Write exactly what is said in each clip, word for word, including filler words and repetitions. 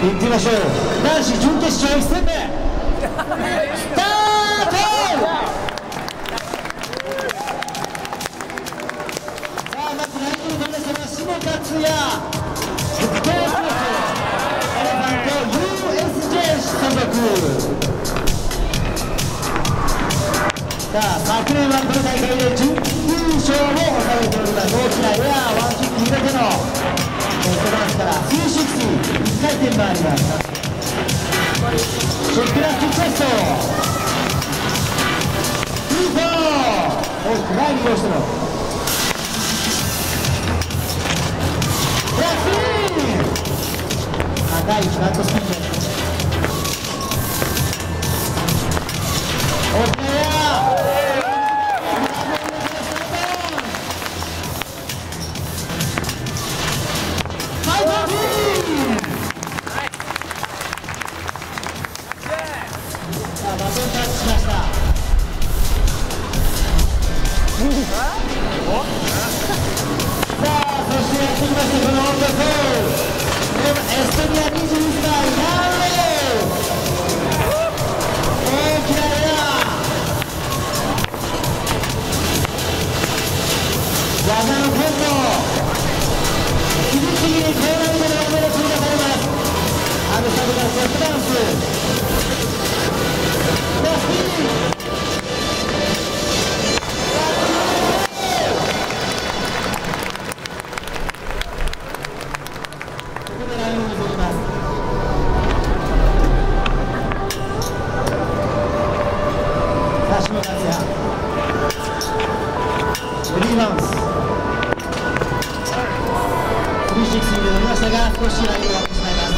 いってみましょう。男子準決勝いち戦目スタート。さあまずライトの旦那様下勝也ヘッドコーチエレファント ユーエスジェー 所属。さあ昨年はこの大会で準優勝を収めております。大きなエアーワンキック入れてのセットダンスからスリーシックスいっかい転回ります。ショックラッキーチェストフーフォー大きく前に移動してのラッキー高いフラットスピンです。大きなエアーバトンタッチしました。さあそしてやってきましたこの男エストニアにじゅういっさいヤンレイ大きなエア技のコンボ次々に高難度の技が追加されます。アルサブのセットダンス少しラインを割ってしまいます。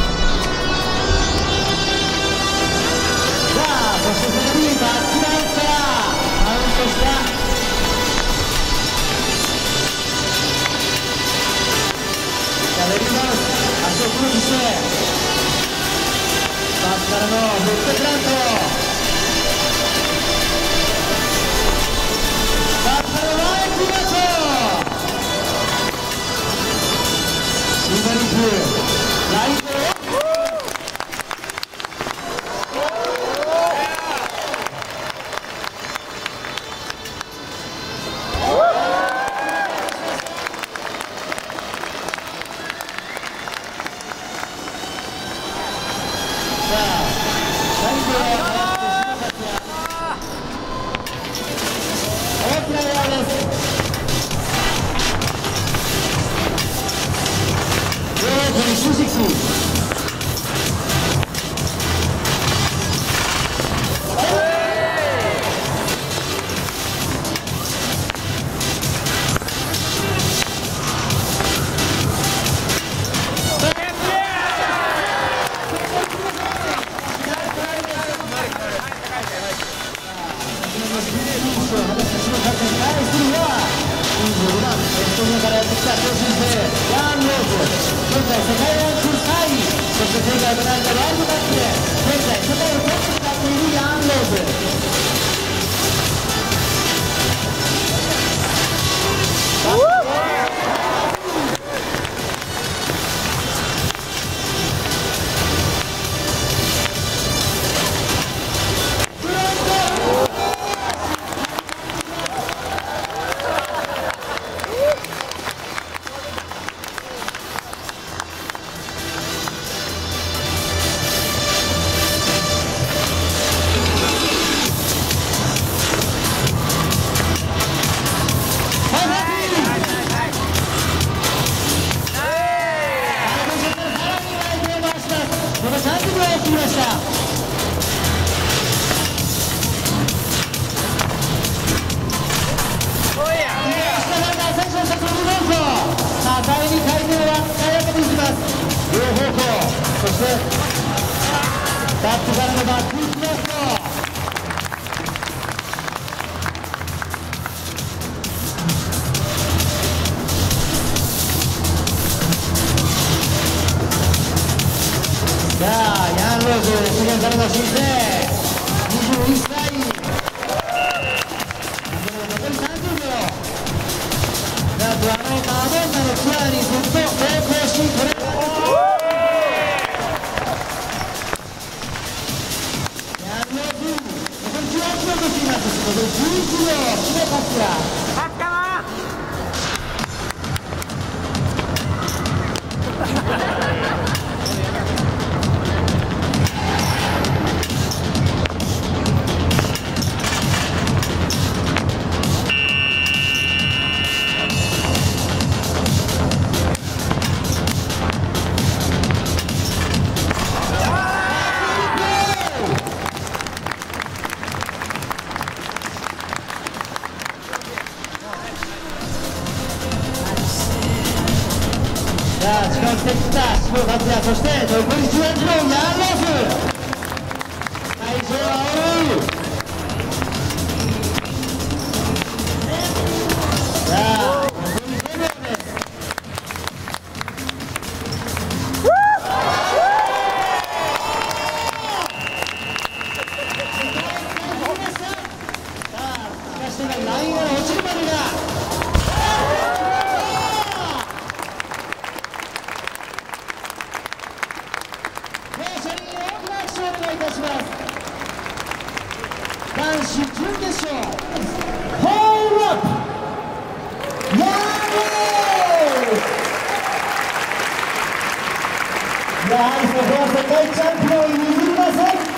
さあそして再びバックダンスからカウントしたさあレディーバウンス足をクロスしてバックからのフットプラントバックからのワイプラントシンバリックライトバックからのバックインクロストさあヤンローズ世間からの新星にじゅういっさい残りさんじゅうびょうなんとあのマドンナのツアーにずっと同行しこれそして残りじゅうはちのヤンロース、会場を煽る。さあ残りごびょうです。さあしかし今ラインが落ちるまでがお願いいたします。男子準決勝ホールアップヤンロース、やはりそこは世界チャンピオンに譲りません。